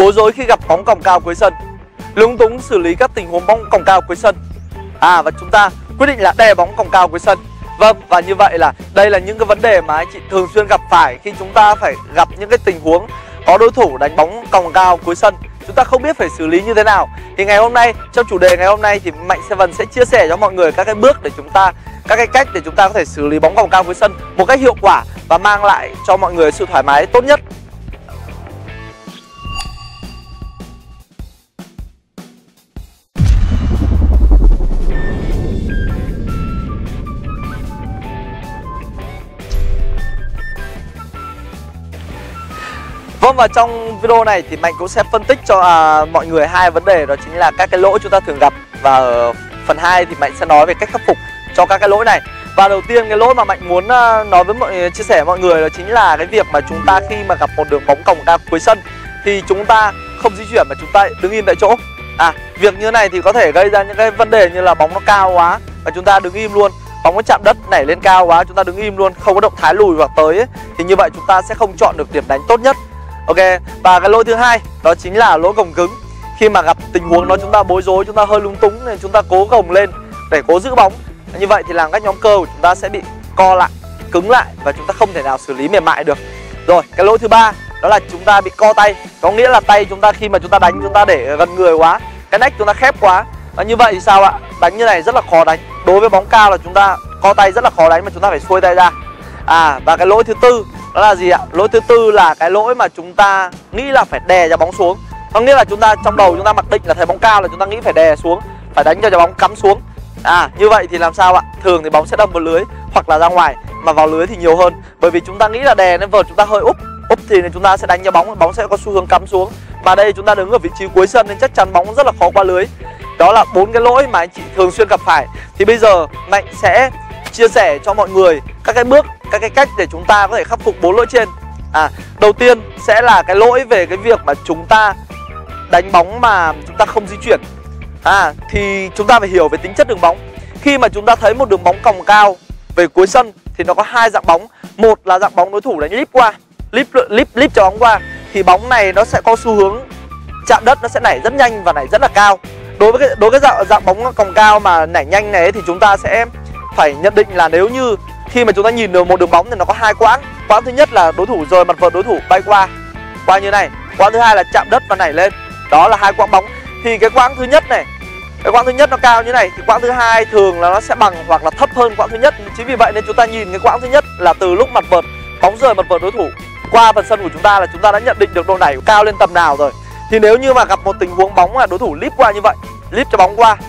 bối rối khi gặp bóng còng cao cuối sân, lúng túng xử lý các tình huống bóng còng cao cuối sân. Và chúng ta quyết định là đè bóng còng cao cuối sân. Vâng, và như vậy là đây là những cái vấn đề mà anh chị thường xuyên gặp phải khi chúng ta phải gặp những cái tình huống có đối thủ đánh bóng còng cao cuối sân. Chúng ta không biết phải xử lý như thế nào. Thì ngày hôm nay, trong chủ đề ngày hôm nay thì Mạnh Seven sẽ chia sẻ cho mọi người các cái bước để chúng ta, các cái cách để chúng ta có thể xử lý bóng còng cao cuối sân một cách hiệu quả và mang lại cho mọi người sự thoải mái tốt nhất. Vâng, và trong video này thì Mạnh cũng sẽ phân tích cho mọi người hai vấn đề, đó chính là các cái lỗi chúng ta thường gặp, và ở phần 2 thì Mạnh sẽ nói về cách khắc phục cho các cái lỗi này. Và đầu tiên cái lỗi mà Mạnh muốn nói với chia sẻ với mọi người đó chính là cái việc mà chúng ta khi mà gặp một đường bóng còng cao cuối sân thì chúng ta không di chuyển mà chúng ta đứng im tại chỗ. Việc như này thì có thể gây ra những cái vấn đề như là bóng nó cao quá và chúng ta đứng im luôn, bóng nó chạm đất nảy lên cao quá chúng ta đứng im luôn, không có động thái lùi hoặc tới ấy, thì như vậy chúng ta sẽ không chọn được điểm đánh tốt nhất. Ok, và cái lỗi thứ hai đó chính là lỗi gồng cứng. Khi mà gặp tình huống đó chúng ta bối rối, chúng ta hơi lúng túng nên chúng ta cố gồng lên để cố giữ bóng. Như vậy thì làm các nhóm cơ của chúng ta sẽ bị co lại, cứng lại và chúng ta không thể nào xử lý mềm mại được. Rồi, cái lỗi thứ ba đó là chúng ta bị co tay. Có nghĩa là tay chúng ta khi mà chúng ta đánh chúng ta để gần người quá, cái nách chúng ta khép quá. Và như vậy thì sao ạ? Đánh như này rất là khó đánh. Đối với bóng cao là chúng ta co tay rất là khó đánh mà chúng ta phải xuôi tay ra. Và cái lỗi thứ tư đó là gì ạ? Lỗi thứ tư là cái lỗi mà chúng ta nghĩ là phải đè trái bóng xuống. Có nghĩa là chúng ta trong đầu chúng ta mặc định là thấy bóng cao là chúng ta nghĩ phải đè xuống, phải đánh cho trái bóng cắm xuống. Như vậy thì làm sao ạ? Thường thì bóng sẽ đâm vào lưới hoặc là ra ngoài, mà vào lưới thì nhiều hơn. Bởi vì chúng ta nghĩ là đè nên vợt chúng ta hơi úp thì chúng ta sẽ đánh cho bóng sẽ có xu hướng cắm xuống. Mà đây chúng ta đứng ở vị trí cuối sân nên chắc chắn bóng rất là khó qua lưới. Đó là 4 cái lỗi mà anh chị thường xuyên gặp phải. Thì bây giờ Mạnh sẽ chia sẻ cho mọi người các cái bước, các cái cách để chúng ta có thể khắc phục 4 lỗi trên. Đầu tiên sẽ là cái lỗi về cái việc mà chúng ta đánh bóng mà chúng ta không di chuyển. Thì chúng ta phải hiểu về tính chất đường bóng. Khi mà chúng ta thấy một đường bóng còng cao về cuối sân thì nó có hai dạng bóng. Một là dạng bóng đối thủ đánh líp qua, líp cho bóng qua, thì bóng này nó sẽ có xu hướng chạm đất, nó sẽ nảy rất nhanh và nảy rất là cao. Đối với dạng bóng còng cao mà nảy nhanh này thì chúng ta sẽ phải nhận định là nếu như khi mà chúng ta nhìn được một đường bóng thì nó có hai quãng. Quãng thứ nhất là đối thủ rời mặt vợt đối thủ bay qua như này. Quãng thứ hai là chạm đất và nảy lên. Đó là hai quãng bóng. Thì cái quãng thứ nhất này, cái quãng thứ nhất nó cao như này thì quãng thứ hai thường là nó sẽ bằng hoặc là thấp hơn quãng thứ nhất. Chính vì vậy nên chúng ta nhìn cái quãng thứ nhất là từ lúc mặt vợt, bóng rời mặt vợt đối thủ qua phần sân của chúng ta là chúng ta đã nhận định được độ nảy cao lên tầm nào rồi. Thì nếu như mà gặp một tình huống bóng là đối thủ líp qua như vậy, líp cho bóng qua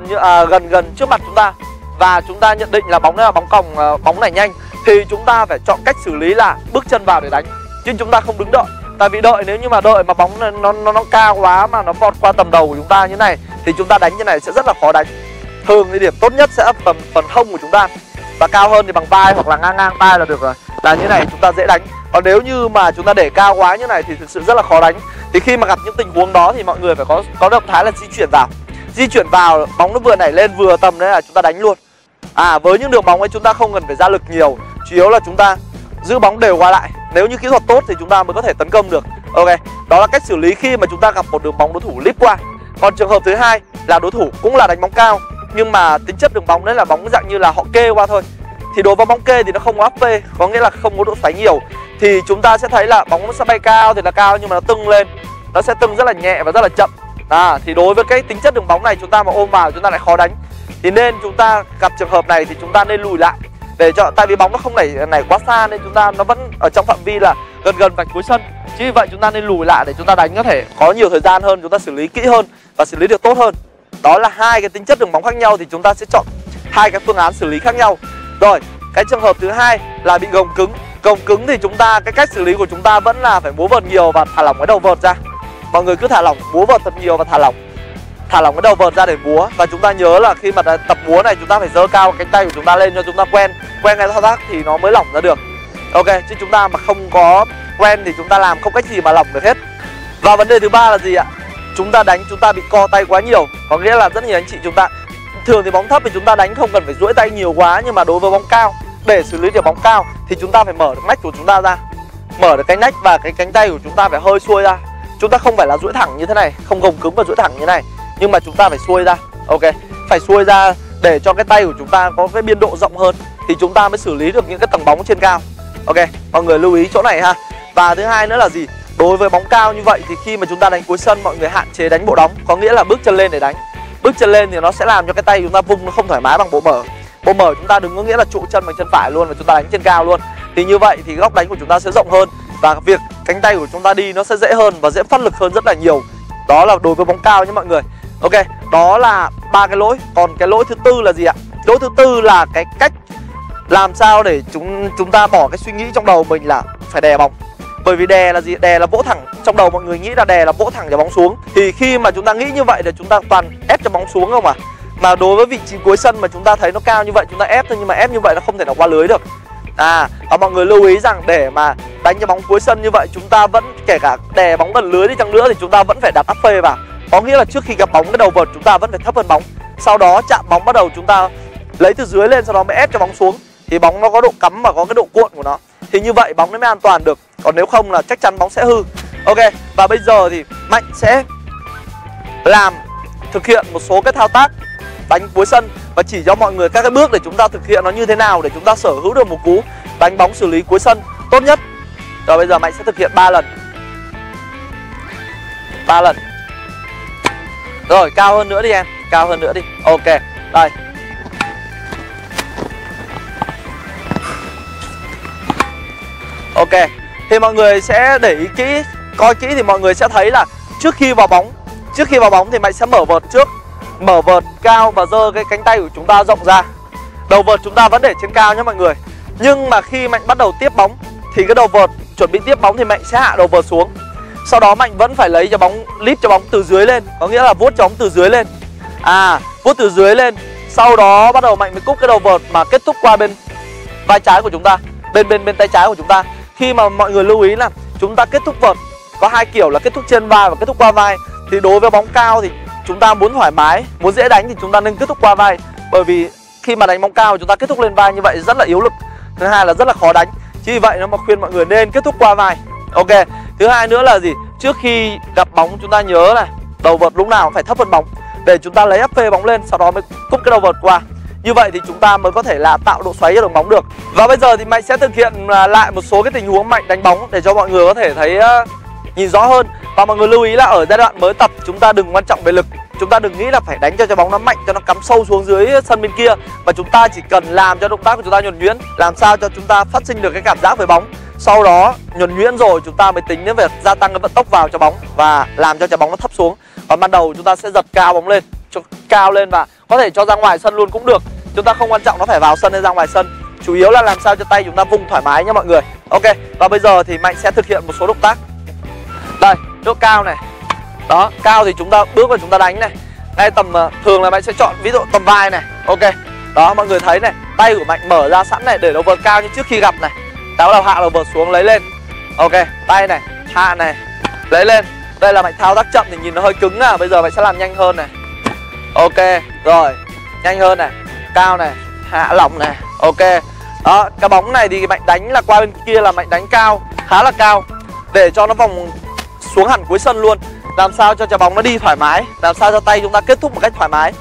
gần trước mặt chúng ta và chúng ta nhận định là bóng đó là bóng còng, bóng nảy nhanh, thì chúng ta phải chọn cách xử lý là bước chân vào để đánh, chứ chúng ta không đứng đợi. Tại vì nếu như mà đợi mà bóng nó cao quá mà nó vọt qua tầm đầu của chúng ta như này thì chúng ta đánh như này sẽ rất là khó đánh. Thường thì điểm tốt nhất sẽ ở phần hông của chúng ta, và cao hơn thì bằng vai hoặc là ngang vai là được rồi. Là như này chúng ta dễ đánh. Còn nếu như mà chúng ta để cao quá như này thì thực sự rất là khó đánh. Thì khi mà gặp những tình huống đó thì mọi người phải có động thái là di chuyển vào. Di chuyển vào, bóng nó vừa nảy lên vừa tầm đấy là chúng ta đánh luôn. Với những đường bóng ấy chúng ta không cần phải ra lực nhiều, chủ yếu là chúng ta giữ bóng đều qua lại. Nếu như kỹ thuật tốt thì chúng ta mới có thể tấn công được. Ok, đó là cách xử lý khi mà chúng ta gặp một đường bóng đối thủ líp qua. Còn trường hợp thứ hai là đối thủ cũng là đánh bóng cao, nhưng mà tính chất đường bóng đấy là bóng dạng như là họ kê qua thôi. Thì đối với bóng kê thì nó không có áp phê, có nghĩa là không có độ xoáy nhiều. Thì chúng ta sẽ thấy là bóng nó sẽ bay cao thì là cao, nhưng mà nó tưng lên, nó sẽ tưng rất là nhẹ và rất là chậm. Thì đối với cái tính chất đường bóng này chúng ta mà ôm vào chúng ta lại khó đánh. Thì nên chúng ta gặp trường hợp này thì chúng ta nên lùi lại để cho, tại vì bóng nó không nảy quá xa nên chúng ta nó vẫn ở trong phạm vi là gần vạch cuối sân. Chính vì vậy chúng ta nên lùi lại để chúng ta đánh có thể có nhiều thời gian hơn, chúng ta xử lý kỹ hơn và xử lý được tốt hơn. Đó là hai cái tính chất đường bóng khác nhau thì chúng ta sẽ chọn hai cái phương án xử lý khác nhau. Rồi, cái trường hợp thứ hai là bị gồng cứng. Gồng cứng thì chúng ta, cái cách xử lý của chúng ta vẫn là phải múa vợt nhiều và thả lỏng cái đầu vợt ra. Mọi người cứ thả lỏng, múa vợt thật nhiều và thả lỏng cái đầu vợt ra để múa. Và chúng ta nhớ là khi mà tập múa này chúng ta phải giơ cao cánh tay của chúng ta lên cho chúng ta quen cái thao tác thì nó mới lỏng ra được. Ok, chứ chúng ta mà không có quen thì chúng ta làm không cách gì mà lỏng được hết. Và vấn đề thứ ba là gì ạ? Chúng ta đánh chúng ta bị co tay quá nhiều. Có nghĩa là rất nhiều anh chị chúng ta thường thì bóng thấp thì chúng ta đánh không cần phải duỗi tay nhiều quá, nhưng mà đối với bóng cao, để xử lý được bóng cao thì chúng ta phải mở được nách của chúng ta ra, mở được cái nách và cái cánh tay của chúng ta phải hơi xuôi ra. chúng ta không phải là duỗi thẳng như thế này, không gồng cứng và duỗi thẳng như thế này, nhưng mà chúng ta phải xuôi ra. Ok, phải xuôi ra để cho cái tay của chúng ta có cái biên độ rộng hơn thì chúng ta mới xử lý được những cái tầng bóng trên cao. Ok, mọi người lưu ý chỗ này ha. Và thứ hai nữa là gì? Đối với bóng cao như vậy thì khi mà chúng ta đánh cuối sân, mọi người hạn chế đánh bộ đóng, có nghĩa là bước chân lên để đánh. Bước chân lên thì nó sẽ làm cho cái tay chúng ta vung nó không thoải mái bằng bộ mở. Bộ mở chúng ta đừng có nghĩa là trụ chân bằng chân phải luôn và chúng ta đánh trên cao luôn. Thì như vậy thì góc đánh của chúng ta sẽ rộng hơn và việc cánh tay của chúng ta đi nó sẽ dễ hơn và dễ phát lực hơn rất là nhiều. Đó là đối với bóng cao nhé mọi người. Ok, đó là 3 cái lỗi. Còn cái lỗi thứ tư là gì ạ? Lỗi thứ tư là cái cách làm sao để chúng ta bỏ cái suy nghĩ trong đầu mình là phải đè bóng. Bởi vì đè là gì? Đè là vỗ thẳng. Trong đầu mọi người nghĩ là đè là vỗ thẳng cho bóng xuống. Thì khi mà chúng ta nghĩ như vậy thì chúng ta toàn ép cho bóng xuống không à. Mà đối với vị trí cuối sân mà chúng ta thấy nó cao như vậy, chúng ta ép thôi, nhưng mà ép như vậy nó không thể nào qua lưới được. Và mọi người lưu ý rằng để mà đánh cho bóng cuối sân như vậy, chúng ta vẫn kể cả đè bóng gần lưới đi chăng nữa thì chúng ta vẫn phải đặt áp phê vào. Có nghĩa là trước khi gặp bóng, cái đầu vợt chúng ta vẫn phải thấp hơn bóng. Sau đó chạm bóng bắt đầu chúng ta lấy từ dưới lên, sau đó mới ép cho bóng xuống. Thì bóng nó có độ cắm và có cái độ cuộn của nó. Thì như vậy bóng nó mới an toàn được. Còn nếu không là chắc chắn bóng sẽ hư. Ok, và bây giờ thì Mạnh sẽ thực hiện một số cái thao tác đánh cuối sân và chỉ cho mọi người các cái bước để chúng ta thực hiện nó như thế nào để chúng ta sở hữu được một cú đánh bóng xử lý cuối sân tốt nhất. Rồi bây giờ Mạnh sẽ thực hiện 3 lần. 3 lần. Rồi, cao hơn nữa đi em, cao hơn nữa đi. Ok, đây. Ok, thì mọi người sẽ để ý kỹ, coi kỹ thì mọi người sẽ thấy là trước khi vào bóng thì Mạnh sẽ mở vợt trước. Mở vợt cao và giơ cái cánh tay của chúng ta rộng ra. Đầu vợt chúng ta vẫn để trên cao nhé mọi người. Nhưng mà khi Mạnh bắt đầu tiếp bóng thì cái đầu vợt chuẩn bị tiếp bóng thì Mạnh sẽ hạ đầu vợt xuống. Sau đó Mạnh vẫn phải lấy cho bóng, líp cho bóng từ dưới lên, có nghĩa là vuốt cho bóng từ dưới lên. Vuốt từ dưới lên. Sau đó bắt đầu Mạnh mới cúc cái đầu vợt mà kết thúc qua bên vai trái của chúng ta, bên tay trái của chúng ta. Khi mà mọi người lưu ý là chúng ta kết thúc vợt có hai kiểu là kết thúc trên vai và kết thúc qua vai. Thì đối với bóng cao thì chúng ta muốn thoải mái, muốn dễ đánh thì chúng ta nên kết thúc qua vai. Bởi vì khi mà đánh bóng cao chúng ta kết thúc lên vai như vậy rất là yếu lực. Thứ hai là rất là khó đánh. Chính vì vậy nó mà khuyên mọi người nên kết thúc qua vai. Ok. Thứ hai nữa là gì? Trước khi gặp bóng chúng ta nhớ là đầu vợt lúc nào cũng phải thấp hơn bóng để chúng ta lấy áp phê bóng lên, sau đó mới cúc cái đầu vợt qua. Như vậy thì chúng ta mới có thể là tạo độ xoáy cho đường bóng được. Và bây giờ thì Mạnh sẽ thực hiện lại một số cái tình huống Mạnh đánh bóng để cho mọi người có thể thấy nhìn rõ hơn. Và mọi người lưu ý là ở giai đoạn mới tập chúng ta đừng quan trọng về lực. Chúng ta đừng nghĩ là phải đánh cho trái bóng nó mạnh, cho nó cắm sâu xuống dưới sân bên kia. Và chúng ta chỉ cần làm cho động tác của chúng ta nhuần nhuyễn, làm sao cho chúng ta phát sinh được cái cảm giác với bóng. Sau đó nhuần nhuyễn rồi chúng ta mới tính đến việc gia tăng cái vận tốc vào cho bóng và làm cho trái bóng nó thấp xuống. Còn ban đầu chúng ta sẽ giật cao bóng lên, cao lên và có thể cho ra ngoài sân luôn cũng được. Chúng ta không quan trọng nó phải vào sân hay ra ngoài sân. Chủ yếu là làm sao cho tay chúng ta vung thoải mái nhé mọi người. Ok, và bây giờ thì Mạnh sẽ thực hiện một số động tác. Đây, chỗ cao này. Đó, cao thì chúng ta bước vào chúng ta đánh này. Ngay tầm thường là Mạnh sẽ chọn ví dụ tầm vai này. Ok. Đó, mọi người thấy này, tay của Mạnh mở ra sẵn này để đầu vợt cao như trước khi gặp này. Ta bắt đầu hạ đầu vợt xuống lấy lên. Ok, tay này, hạ này, lấy lên. Đây là Mạnh thao tác chậm thì nhìn nó hơi cứng à. Bây giờ Mạnh sẽ làm nhanh hơn này. Ok, rồi, nhanh hơn này. Cao này, hạ lỏng này. Ok. Đó, cái bóng này thì Mạnh đánh là qua bên kia là Mạnh đánh cao, khá là cao, để cho nó vòng xuống hẳn cuối sân luôn. Làm sao cho trái bóng nó đi thoải mái, làm sao cho tay chúng ta kết thúc một cách thoải mái.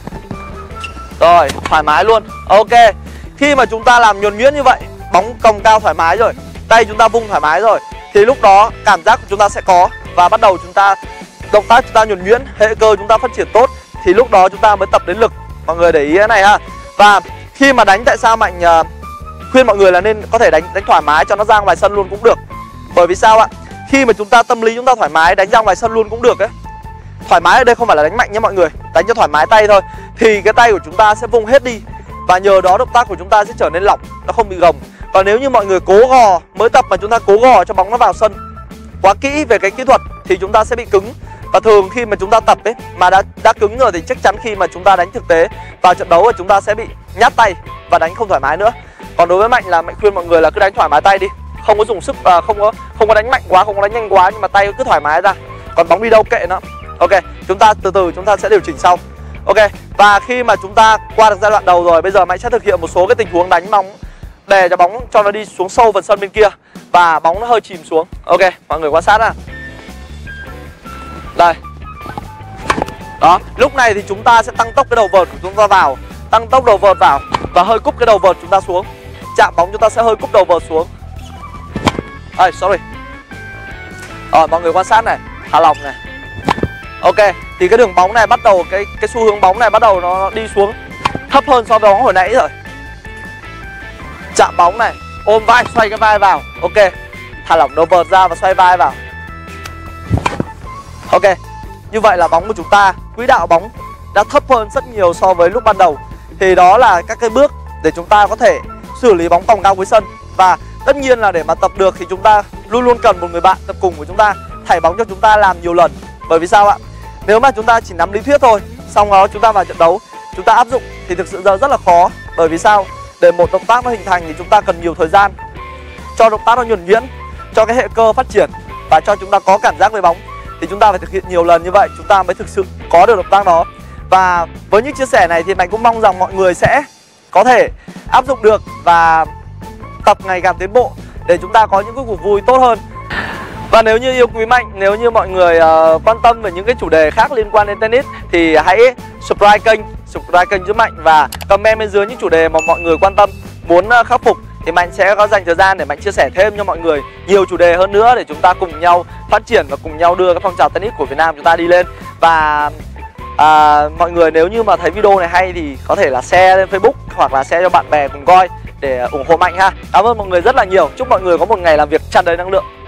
Rồi, thoải mái luôn. Ok. Khi mà chúng ta làm nhuần nhuyễn như vậy, bóng còng cao thoải mái rồi, tay chúng ta vung thoải mái rồi, thì lúc đó cảm giác của chúng ta sẽ có. Và bắt đầu chúng ta động tác chúng ta nhuần nhuyễn, hệ cơ chúng ta phát triển tốt, thì lúc đó chúng ta mới tập đến lực. Mọi người để ý cái này ha. Và khi mà đánh, tại sao Mạnh khuyên mọi người là nên có thể đánh thoải mái cho nó ra ngoài sân luôn cũng được. Bởi vì sao ạ? Khi mà chúng ta tâm lý chúng ta thoải mái, đánh ra ngoài sân luôn cũng được ấy. Thoải mái ở đây không phải là đánh mạnh nhé mọi người, đánh cho thoải mái tay thôi. Thì cái tay của chúng ta sẽ vung hết đi. Và nhờ đó động tác của chúng ta sẽ trở nên lỏng, nó không bị gồng. Còn nếu như mọi người cố gò, mới tập mà chúng ta cố gò cho bóng nó vào sân quá kỹ về cái kỹ thuật thì chúng ta sẽ bị cứng. Và thường khi mà chúng ta tập ấy mà đã cứng rồi thì chắc chắn khi mà chúng ta đánh thực tế vào trận đấu thì chúng ta sẽ bị nhát tay và đánh không thoải mái nữa. Còn đối với Mạnh là Mạnh khuyên mọi người là cứ đánh thoải mái tay đi, không có dùng sức, không có đánh mạnh quá, không có đánh nhanh quá, nhưng mà tay cứ thoải mái ra. Còn bóng đi đâu kệ nó. Ok, chúng ta từ từ chúng ta sẽ điều chỉnh sau. Ok, và khi mà chúng ta qua được giai đoạn đầu rồi, bây giờ Mạnh sẽ thực hiện một số cái tình huống đánh bóng để cho bóng cho nó đi xuống sâu phần sân bên kia và bóng nó hơi chìm xuống. Ok, mọi người quan sát nào. Đây. Đó, lúc này thì chúng ta sẽ tăng tốc cái đầu vợt của chúng ta vào, tăng tốc đầu vợt vào và hơi cúp cái đầu vợt chúng ta xuống. Chạm bóng chúng ta sẽ hơi cúp đầu vợt xuống. Sorry. Rồi, mọi người quan sát này, thả lỏng này. Ok, thì cái đường bóng này bắt đầu, cái xu hướng bóng này bắt đầu nó đi xuống thấp hơn so với bóng hồi nãy rồi. Chạm bóng này, ôm vai, xoay cái vai vào. Ok, thả lỏng đầu vợt ra và xoay vai vào. Ok, như vậy là bóng của chúng ta, quỹ đạo bóng đã thấp hơn rất nhiều so với lúc ban đầu. Thì đó là các cái bước để chúng ta có thể xử lý bóng còng cao cuối sân. Và tất nhiên là để mà tập được thì chúng ta luôn luôn cần một người bạn tập cùng của chúng ta, thảy bóng cho chúng ta làm nhiều lần. Bởi vì sao ạ? Nếu mà chúng ta chỉ nắm lý thuyết thôi, xong đó chúng ta vào trận đấu, chúng ta áp dụng thì thực sự rất là khó. Bởi vì sao? Để một động tác nó hình thành thì chúng ta cần nhiều thời gian, cho động tác nó nhuần nhuyễn, cho cái hệ cơ phát triển và cho chúng ta có cảm giác với bóng. Thì chúng ta phải thực hiện nhiều lần như vậy chúng ta mới thực sự có được động tác đó. Và với những chia sẻ này thì Mạnh cũng mong rằng mọi người sẽ có thể áp dụng được và tập ngày càng tiến bộ để chúng ta có những cái cuộc vui tốt hơn. Và nếu như yêu quý Mạnh, nếu như mọi người quan tâm về những cái chủ đề khác liên quan đến tennis thì hãy subscribe kênh giúp Mạnh và comment bên dưới những chủ đề mà mọi người quan tâm, muốn khắc phục thì Mạnh sẽ có dành thời gian để Mạnh chia sẻ thêm cho mọi người nhiều chủ đề hơn nữa để chúng ta cùng nhau phát triển và cùng nhau đưa cái phong trào tennis của Việt Nam chúng ta đi lên. Và mọi người nếu như mà thấy video này hay thì có thể là share lên Facebook hoặc là share cho bạn bè cùng coi để ủng hộ Mạnh ha. Cảm ơn mọi người rất là nhiều. Chúc mọi người có một ngày làm việc tràn đầy năng lượng.